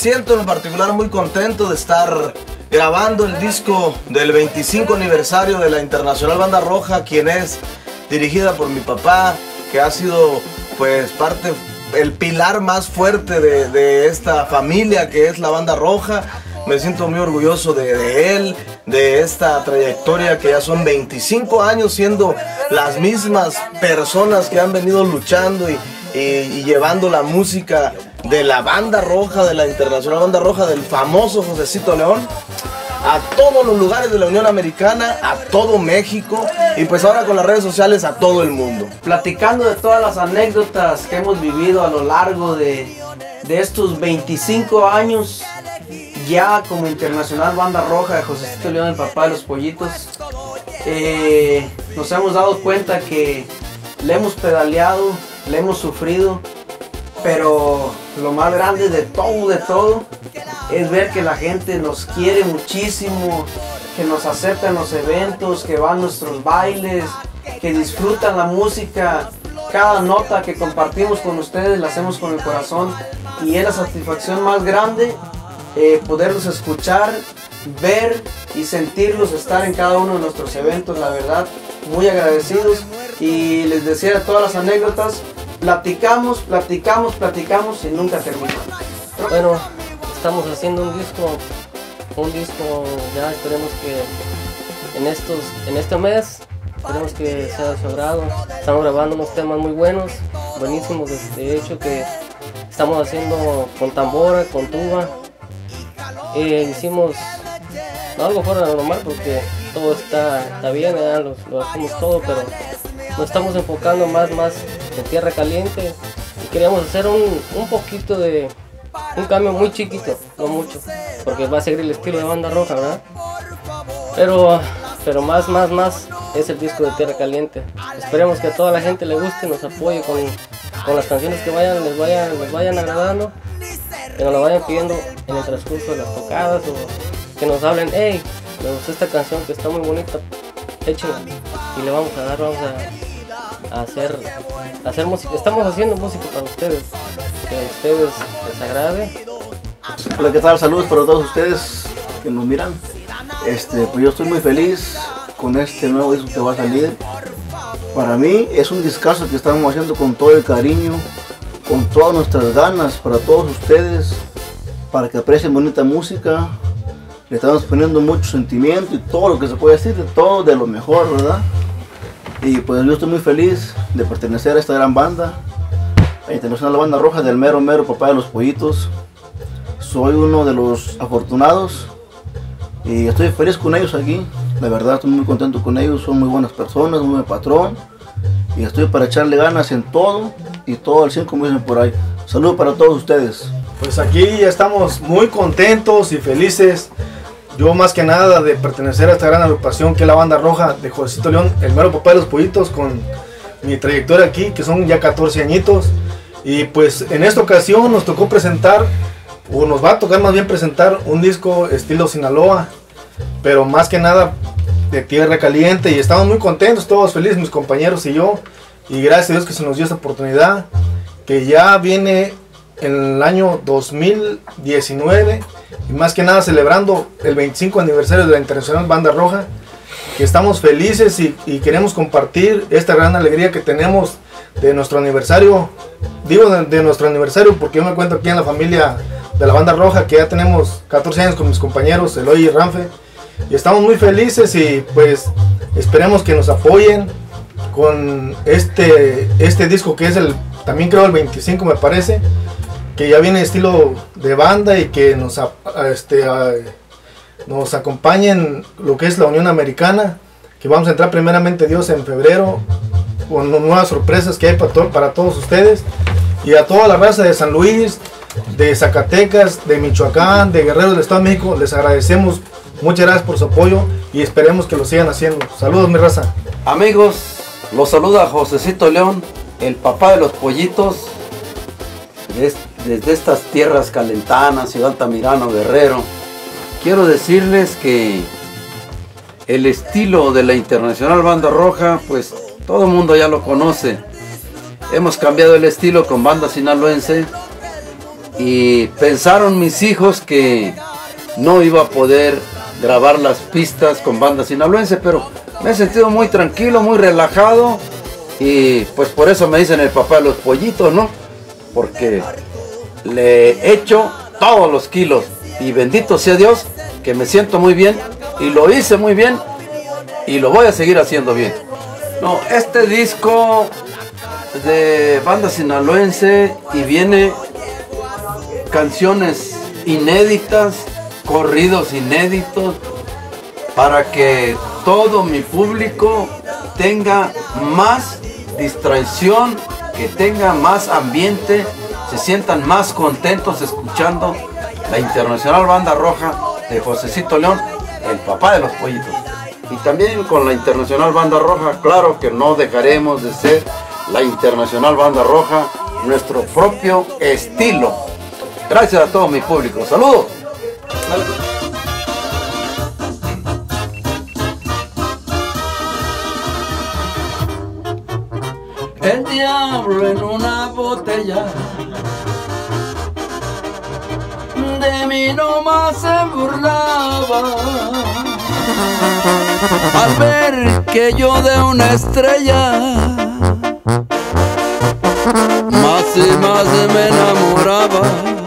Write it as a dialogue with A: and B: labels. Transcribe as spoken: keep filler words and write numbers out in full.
A: siento en particular muy contento de estar grabando el disco del veinticinco aniversario de la Internacional Banda Roja, quien es dirigida por mi papá, que ha sido pues parte, el pilar más fuerte de, de esta familia que es la Banda Roja. Me siento muy orgulloso de, de él, de esta trayectoria que ya son veinticinco años siendo las mismas personas que han venido luchando y, y, y llevando la música de la Banda Roja, de la Internacional Banda Roja, del famoso Josecito León, a todos los lugares de la Unión Americana, a todo México y pues ahora con las redes sociales a todo el mundo.
B: Platicando de todas las anécdotas que hemos vivido a lo largo de, de estos veinticinco años ya como Internacional Banda Roja de Josecito León, el papá de los pollitos, eh, nos hemos dado cuenta que le hemos pedaleado, le hemos sufrido, pero lo más grande de todo, de todo, es ver que la gente nos quiere muchísimo, que nos acepta en los eventos, que van a nuestros bailes, que disfrutan la música. Cada nota que compartimos con ustedes la hacemos con el corazón y es la satisfacción más grande eh, poderlos escuchar, ver y sentirlos estar en cada uno de nuestros eventos. La verdad, muy agradecidos, y les decía todas las anécdotas. Platicamos, platicamos, platicamos y nunca terminamos.
C: Bueno, estamos haciendo un disco, un disco ya esperemos que en estos, en este mes, esperemos que sea de su agrado. Estamos grabando unos temas muy buenos, buenísimos, de hecho que estamos haciendo con tambora, con tuba. Eh, hicimos no, algo fuera de lo normal porque todo está, está bien, ¿verdad? Lo, lo hacemos todo, pero nos estamos enfocando más, más en tierra caliente y queríamos hacer un, un poquito de un cambio muy chiquito, no mucho, porque va a seguir el estilo de Banda Roja, ¿verdad? Pero, pero más, más, más es el disco de Tierra Caliente. Esperemos que a toda la gente le guste, nos apoye con, con las canciones que vayan, les vayan, les vayan agradando, que nos lo vayan pidiendo en el transcurso de las tocadas o que nos hablen, hey, me gustó esta canción que está muy bonita, échenla y le vamos a dar, vamos a, a hacer, a hacer música. Estamos haciendo música para ustedes, que a ustedes les agrade.
D: Hola, ¿qué tal? Saludos para todos ustedes que nos miran. Este, pues yo estoy muy feliz con este nuevo disco que va a salir. Para mí es un discazo que estamos haciendo con todo el cariño, con todas nuestras ganas para todos ustedes, para que aprecien bonita música. Le estamos poniendo mucho sentimiento y todo lo que se puede decir, de todo de lo mejor, ¿verdad? Y pues yo estoy muy feliz de pertenecer a esta gran banda, la Internacional Banda Roja del mero mero papá de los pollitos. Soy uno de los afortunados y estoy feliz con ellos aquí. La verdad estoy muy contento con ellos, son muy buenas personas, muy buen patrón. Y estoy para echarle ganas en todo y todo al cien, como dicen por ahí. Saludos para todos ustedes.
E: Pues aquí ya estamos muy contentos y felices. Yo más que nada de pertenecer a esta gran agrupación que es la Banda Roja de Josecito León, el mero papá de los pollitos, con mi trayectoria aquí, que son ya catorce añitos. Y pues en esta ocasión nos tocó presentar, o nos va a tocar más bien presentar, un disco estilo Sinaloa, pero más que nada de tierra caliente, y estamos muy contentos, todos felices, mis compañeros y yo, y gracias a Dios que se nos dio esta oportunidad, que ya viene en el año dos mil diecinueve, y más que nada celebrando el veinticinco aniversario de la Internacional Banda Roja, que estamos felices y, y queremos compartir esta gran alegría que tenemos de nuestro aniversario. Digo de, de nuestro aniversario porque yo me cuento aquí en la familia de la Banda Roja, que ya tenemos catorce años con mis compañeros Eloy y Ramfe, y estamos muy felices y pues esperemos que nos apoyen con este, este disco que es el, también creo el veinticinco me parece, que ya viene estilo de banda y que nos, a, a este, a, nos acompañen lo que es la Unión Americana, que vamos a entrar primeramente Dios en febrero con nuevas sorpresas que hay para, to para todos ustedes, y a toda la raza de San Luis, de Zacatecas, de Michoacán, de Guerrero del Estado de México, les agradecemos, muchas gracias por su apoyo y esperemos que lo sigan haciendo. Saludos, mi raza.
F: Amigos, los saluda Josecito León, el papá de los pollitos, desde estas tierras calentanas, Ciudad Altamirano, Guerrero. Quiero decirles que el estilo de la Internacional Banda Roja, pues todo el mundo ya lo conoce. Hemos cambiado el estilo con banda sinaloense, y pensaron mis hijos que no iba a poder grabar las pistas con banda sinaloense, pero me he sentido muy tranquilo, muy relajado, y pues por eso me dicen el papá de los pollitos, ¿no? Porque le he hecho todos los kilos y bendito sea Dios que me siento muy bien y lo hice muy bien y lo voy a seguir haciendo bien. No, este disco de banda sinaloense y viene canciones inéditas, corridos inéditos, para que todo mi público tenga más distracción, que tenga más ambiente, se sientan más contentos escuchando la Internacional Banda Roja de Josecito León, el papá de los pollitos. Y también con la Internacional Banda Roja, claro que no dejaremos de ser la Internacional Banda Roja, nuestro propio estilo. Gracias a todo mi público. ¡Saludos!
G: El diablo en una botella de mí nomás se burlaba al ver que yo de una estrella más y más me enamoraba.